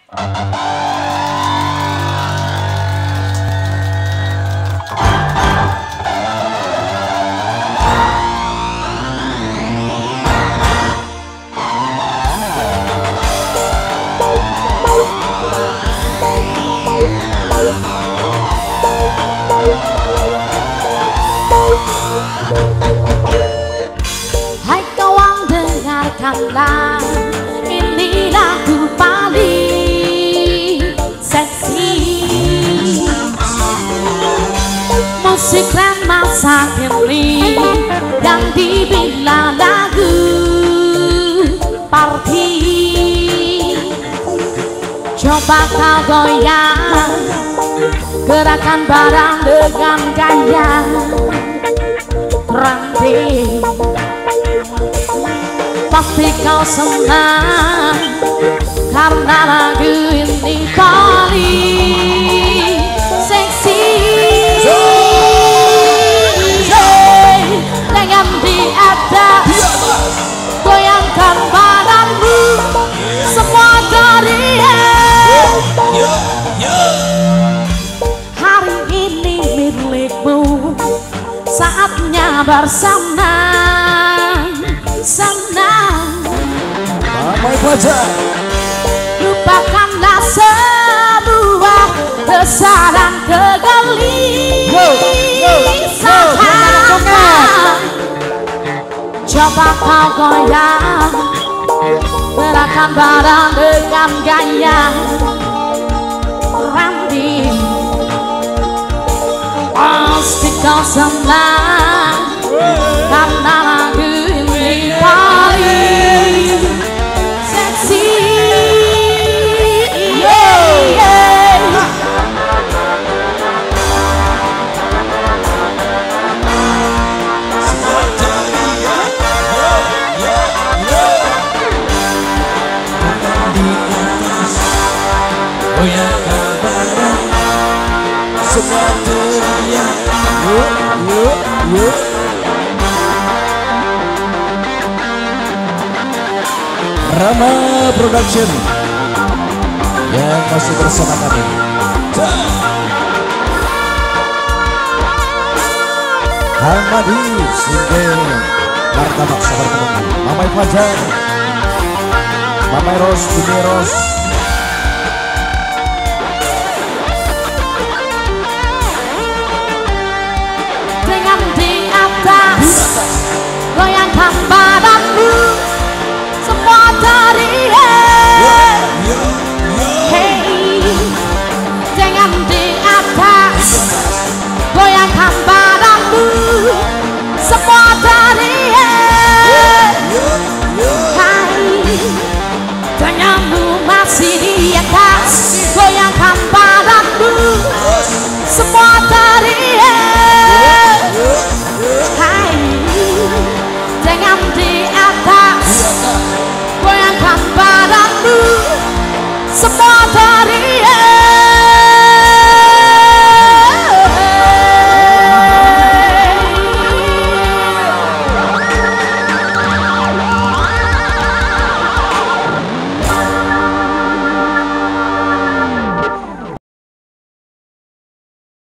Hai kawan, dengarkanlah, ini lagu paling seksi, musik keren masa kini yang dibilang lagu party. Coba kau goyang, gerakan barang dengan gaya ranting, pasti kau senang karena lagu ini paling seksi. Dengan di atas, goyangkan badanmu, semua dari hari ini milikmu, saatnya bersenang senang. Mamai Fajar, lupakanlah semua kesalahan kegelisahan. Coba kau goyang, gerakan badan dengan gaya Randy, pasti kau senang karena lagu ini paling seksi. Rama Production yang masih bersama kami. Hamadi single Martabak Sabar Menunggu, Mamai Fajar, Mamai Ros, Bumi Ros,